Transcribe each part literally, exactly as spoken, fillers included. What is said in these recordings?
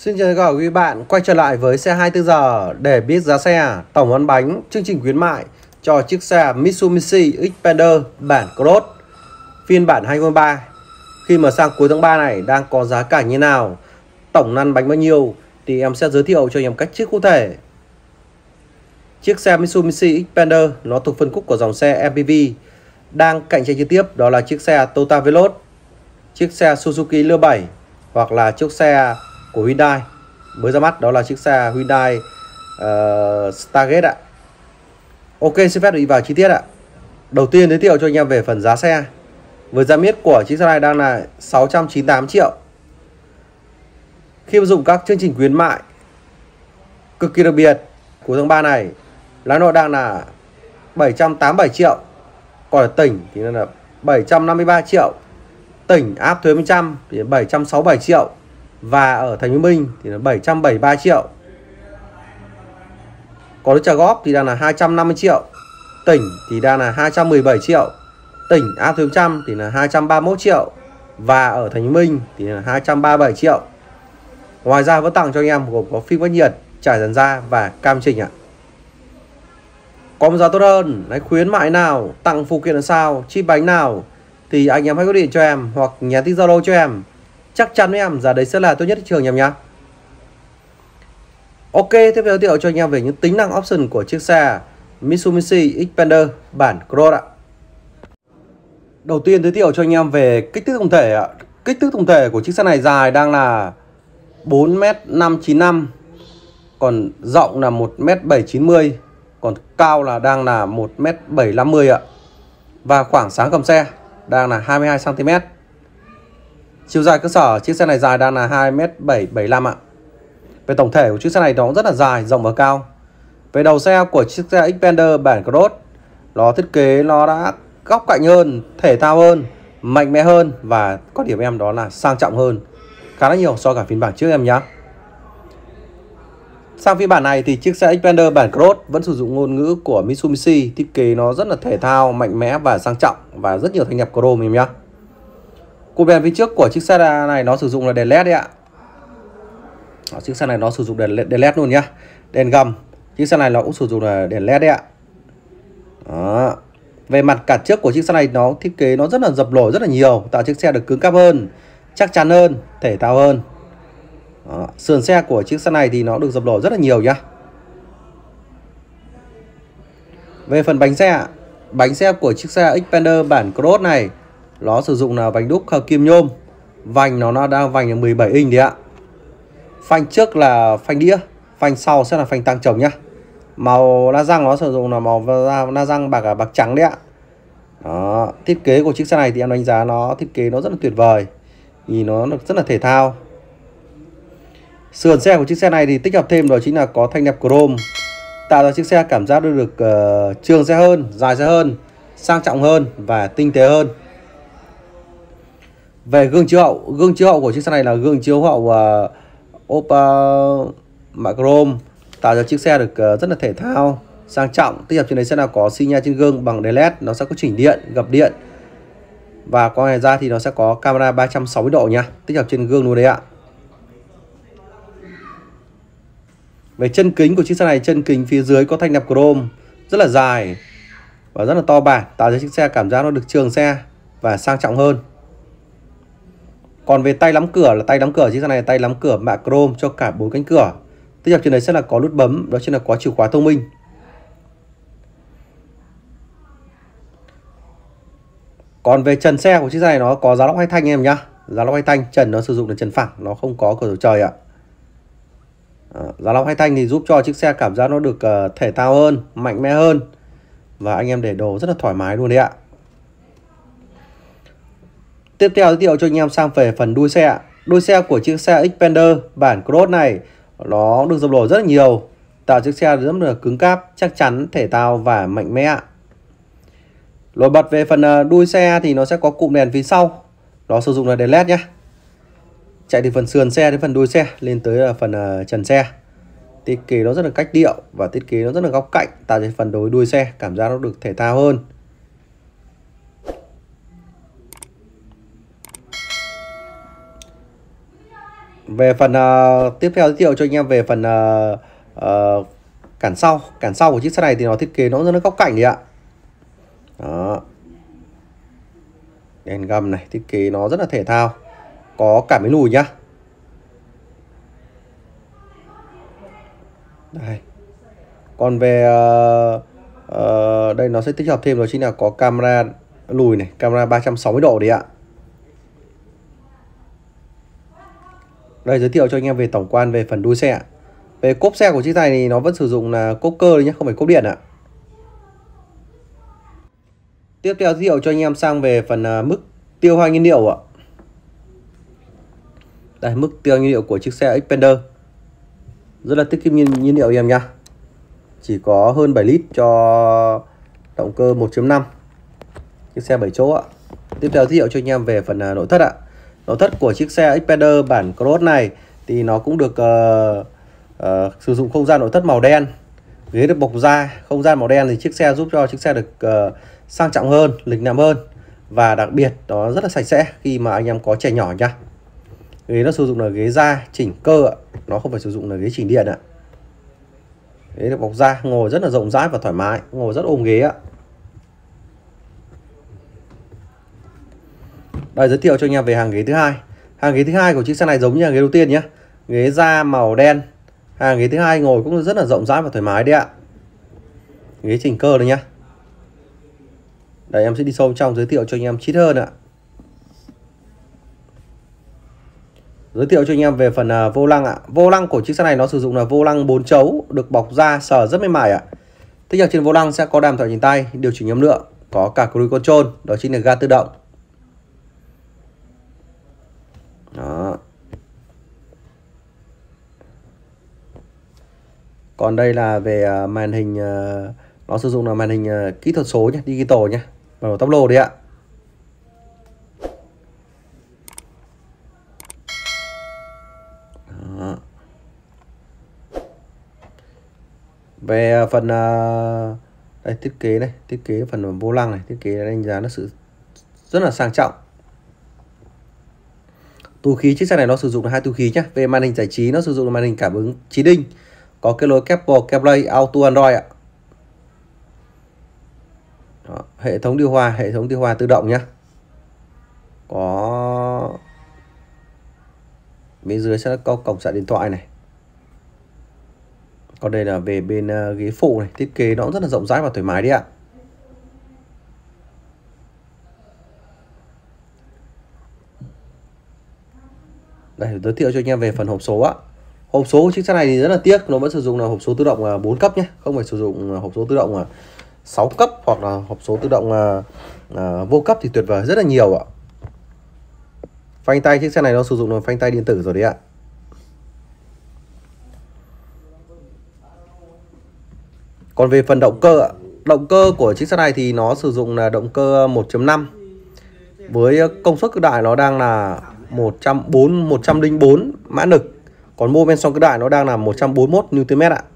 Xin chào tất cả quý bạn quay trở lại với xe hai mươi tư giờ để biết giá xe, tổng ấn bánh, chương trình khuyến mại cho chiếc xe Mitsubishi Xpander bản Cross phiên bản hai không hai ba. Khi mà sang cuối tháng ba này đang có giá cả như nào, tổng lăn bánh bao nhiêu thì em sẽ giới thiệu cho anh em cách chiếc cụ thể. Chiếc xe Mitsubishi Xpander nó thuộc phân khúc của dòng xe em pê vê, đang cạnh tranh trực tiếp đó là chiếc xe Toyota Veloz, chiếc xe Suzuki Leo bảy hoặc là chiếc xe của Hyundai mới ra mắt đó là chiếc xe Hyundai uh, Stargate ạ. Ok, xin phép đi vào chi tiết ạ. Đầu tiên giới thiệu cho anh em về phần giá xe. Với giá miết của chiếc xe này đang là sáu trăm chín mươi tám triệu. Khi áp dụng các chương trình khuyến mại cực kỳ đặc biệt của tháng ba này, lái nội đang là bảy trăm tám mươi bảy triệu, còn ở tỉnh thì là bảy trăm năm mươi ba triệu, tỉnh áp thuế phần trăm thì bảy trăm sáu mươi bảy triệu, và ở thành phố Hồ Chí Minh thì là bảy trăm bảy mươi ba triệu. Còn nước trả góp thì đang là hai trăm năm mươi triệu, tỉnh thì đang là hai trăm mười bảy triệu, tỉnh áp thuế phần trăm thì là hai trăm ba mươi mốt triệu, và ở thành phố Hồ Chí Minh thì là hai trăm ba mươi bảy triệu. Ngoài ra vẫn tặng cho anh em gồm có phim cách nhiệt, trải dàn da và cam chỉnh ạ. Có một giá tốt hơn, lấy khuyến mại nào, tặng phụ kiện là sao, chi bánh nào thì anh em hãy gọi điện cho em hoặc nhắn tin Zalo cho em. Chắc chắn với em giá đấy sẽ là tốt nhất thị trường em nhé. Ok, tiếp theo giới thiệu cho anh em về những tính năng option của chiếc xe Mitsubishi Xpander bản Cross ạ. Đầu tiên giới thiệu cho anh em về kích thước tổng thể ạ. Kích thước tổng thể của chiếc xe này dài đang là bốn mét năm chín lăm, còn rộng là một mét bảy chín mươi, còn cao là đang là một mét bảy năm mươi ạ. Và khoảng sáng cầm xe đang là hai mươi hai xăng ti mét. Chiều dài cơ sở chiếc xe này dài đang là hai mét bảy bảy lăm ạ. Về tổng thể của chiếc xe này nó cũng rất là dài, rộng và cao. Về đầu xe của chiếc xe Xpander bản Cross, nó thiết kế nó đã góc cạnh hơn, thể thao hơn, mạnh mẽ hơn, và có điểm em đó là sang trọng hơn khá là nhiều so với cả phiên bản trước em nhé. Sang phiên bản này thì chiếc xe Xpander bản Cross vẫn sử dụng ngôn ngữ của Mitsubishi, thiết kế nó rất là thể thao, mạnh mẽ và sang trọng, và rất nhiều thanh nhập chrome em nhé. Cụm đèn phía trước của chiếc xe này nó sử dụng là đèn led đấy ạ. Đó, chiếc xe này nó sử dụng đèn, đèn led luôn nhá. Đèn gầm chiếc xe này nó cũng sử dụng là đèn led đấy ạ. Đó. Về mặt cản trước của chiếc xe này nó thiết kế nó rất là dập nổi rất là nhiều, tạo chiếc xe được cứng cáp hơn, chắc chắn hơn, thể thao hơn. Đó. Sườn xe của chiếc xe này thì nó được dập nổi rất là nhiều nhá. Về phần bánh xe, bánh xe của chiếc xe Xpander bản Cross này nó sử dụng là vành đúc hợp kim nhôm. Vành nó, nó đang vành là mười bảy inch đấy ạ. Phanh trước là phanh đĩa, phanh sau sẽ là phanh tăng chồng nhá. Màu la răng nó sử dụng là màu la răng bạc bạc trắng đấy ạ. Đó, thiết kế của chiếc xe này thì em đánh giá nó thiết kế nó rất là tuyệt vời, nhìn nó rất là thể thao. Sườn xe của chiếc xe này thì tích hợp thêm đó chính là có thanh nẹp chrome, tạo ra chiếc xe cảm giác được, được uh, trường xe hơn, dài xe hơn, sang trọng hơn và tinh tế hơn. Về gương chiếu hậu, gương chiếu hậu của chiếc xe này là gương chiếu hậu uh, Oppa mạ chrome, tạo ra chiếc xe được uh, rất là thể thao, sang trọng. Tích hợp trên đấy sẽ là có xi nhan trên gương bằng đèn led, nó sẽ có chỉnh điện, gập điện, và có ngoài ra thì nó sẽ có camera ba trăm sáu mươi độ nha, tích hợp trên gương luôn đấy ạ. Về chân kính của chiếc xe này, chân kính phía dưới có thanh nẹp chrome rất là dài và rất là to bản, tạo ra chiếc xe cảm giác nó được trường xe và sang trọng hơn. Còn về tay nắm cửa là tay nắm cửa chiếc xe này là tay nắm cửa mạ chrome cho cả bốn cánh cửa. Tích hợp trên đấy sẽ là có nút bấm, đó chính là có chìa khóa thông minh. Còn về trần xe của chiếc xe này nó có giá lóc hai thanh em nhá. Giá lóc hai thanh, trần nó sử dụng là trần phẳng, nó không có cửa sổ trời ạ. Giá lóc hai thanh thì giúp cho chiếc xe cảm giác nó được uh, thể thao hơn, mạnh mẽ hơn, và anh em để đồ rất là thoải mái luôn đấy ạ. Tiếp theo giới thiệu cho anh em sang về phần đuôi xe. Đuôi xe của chiếc xe Xpander bản Cross này nó được dập nổi rất là nhiều, tạo chiếc xe rất là cứng cáp, chắc chắn, thể thao và mạnh mẽ. Nổi bật về phần đuôi xe thì nó sẽ có cụm đèn phía sau, nó sử dụng là đèn led nhé. Chạy từ phần sườn xe đến phần đuôi xe lên tới phần trần xe. Thiết kế nó rất là cách điệu và thiết kế nó rất là góc cạnh, tạo ra phần đối đuôi xe cảm giác nó được thể thao hơn. Về phần uh, tiếp theo giới thiệu cho anh em về phần uh, uh, cản sau. Cản sau của chiếc xe này thì nó thiết kế nó rất là góc cạnh đấy ạ. Đó. Đèn gầm này, thiết kế nó rất là thể thao. Có cảm biến lùi nhá. Đây. Còn về uh, uh, đây nó sẽ tích hợp thêm đó chính là có camera lùi này, camera ba trăm sáu mươi độ đấy ạ. Đây giới thiệu cho anh em về tổng quan về phần đuôi xe. Về cốp xe của chiếc này thì nó vẫn sử dụng là cốp cơ đấy nhé, không phải cốp điện ạ. Tiếp theo giới thiệu cho anh em sang về phần uh, mức tiêu hao nhiên liệu ạ. Đây mức tiêu hao nhiên liệu của chiếc xe Xpander rất là tiết kiệm nhiên, nhiên liệu em nhá. Chỉ có hơn bảy lít cho động cơ một chấm năm. Chiếc xe bảy chỗ ạ. Tiếp theo giới thiệu cho anh em về phần uh, nội thất ạ. Nội thất của chiếc xe Xpander bản Cross này thì nó cũng được uh, uh, sử dụng không gian nội thất màu đen. Ghế được bọc da, không gian màu đen thì chiếc xe giúp cho chiếc xe được uh, sang trọng hơn, lịch lãm hơn. Và đặc biệt nó rất là sạch sẽ khi mà anh em có trẻ nhỏ nhá. Ghế nó sử dụng là ghế da chỉnh cơ ạ, nó không phải sử dụng là ghế chỉnh điện ạ. Ghế được bọc da, ngồi rất là rộng rãi và thoải mái, ngồi rất ôm ghế ạ. Đây giới thiệu cho anh em về hàng ghế thứ hai. Hàng ghế thứ hai của chiếc xe này giống như hàng ghế đầu tiên nhé. Ghế da màu đen. Hàng ghế thứ hai ngồi cũng rất là rộng rãi và thoải mái đấy ạ. Ghế chỉnh cơ đây nhá. Đây em sẽ đi sâu trong giới thiệu cho anh em chít hơn ạ. Giới thiệu cho anh em về phần uh, vô lăng ạ. Vô lăng của chiếc xe này nó sử dụng là vô lăng bốn chấu, được bọc da, sờ rất mềm mại ạ. Tích hợp trên vô lăng sẽ có đàm thoại nhìn tay, điều chỉnh âm lượng, có cả cruise control, đó chính là ga tự động. Đó. Còn đây là về uh, màn hình, uh, nó sử dụng là màn hình uh, kỹ thuật số nhé, digital nhé, bản đồ tốc độ đấy ạ. Đó. Về phần uh, đây thiết kế này, thiết kế phần vô lăng này, thiết kế đánh giá nó sự rất là sang trọng. Túi khí chiếc xe này nó sử dụng là hai túi khí nhé. Về màn hình giải trí nó sử dụng là màn hình cảm ứng chín inch, có kết nối Apple CarPlay, Auto Android ạ. Đó, hệ thống điều hòa, hệ thống điều hòa tự động nhé. Có bên dưới sẽ có cổng sạc điện thoại này. Còn đây là về bên uh, ghế phụ này, thiết kế nó cũng rất là rộng rãi và thoải mái đấy ạ. Đây giới thiệu cho anh em về phần hộp số ạ. Hộp số của chiếc xe này thì rất là tiếc, nó vẫn sử dụng là hộp số tự động bốn cấp nhé, không phải sử dụng hộp số tự động sáu cấp hoặc là hộp số tự động uh, vô cấp thì tuyệt vời rất là nhiều ạ. Phanh tay chiếc xe này nó sử dụng là phanh tay điện tử rồi đấy ạ. Còn về phần động cơ ạ, động cơ của chiếc xe này thì nó sử dụng là động cơ một chấm năm với công suất cực đại nó đang là một trăm lẻ bốn mã lực. Còn mô men xoắn cực đại nó đang là một trăm bốn mươi mốt niu tơn mét ạ.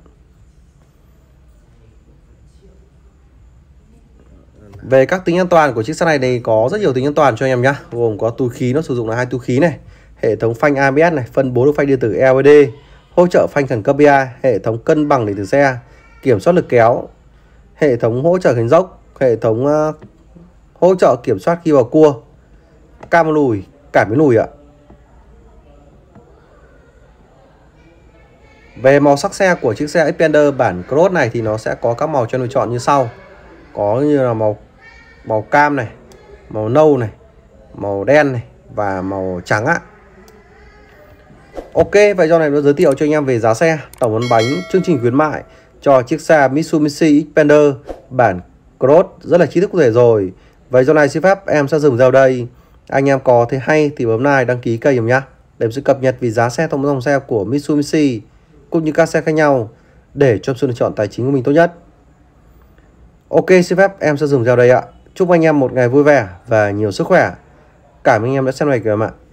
Về các tính an toàn của chiếc xe này thì có rất nhiều tính an toàn cho anh em nhé. Gồm có túi khí, nó sử dụng là hai túi khí này, hệ thống phanh a bê ét này, phân bố được phanh điện tử lờ e đê, hỗ trợ phanh khẩn cấp bê a, hệ thống cân bằng điện tử xe, kiểm soát lực kéo, hệ thống hỗ trợ hành dốc, hệ thống uh, hỗ trợ kiểm soát khi vào cua, cam lùi, cảm biến lùi ạ. Về màu sắc xe của chiếc xe Xpander bản Cross này thì nó sẽ có các màu cho lựa chọn như sau. Có như là màu màu cam này, màu nâu này, màu đen này và màu trắng ạ. Ok, vậy do này nó giới thiệu cho anh em về giá xe, tổng vốn bánh, chương trình khuyến mại cho chiếc xe Mitsubishi Xpander bản Cross rất là chi tiết cụ thể rồi. Vậy do này xin phép em sẽ dừng vào đây. Anh em có thấy hay thì bấm like đăng ký kênh em nhé, để sự cập nhật vì giá xe tổng dòng xe của Mitsubishi cũng như các xe khác nhau để cho sự lựa chọn tài chính của mình tốt nhất. Ok, xin phép em sẽ dừng vào đây ạ. Chúc anh em một ngày vui vẻ và nhiều sức khỏe. Cảm ơn anh em đã xem này kìa em ạ.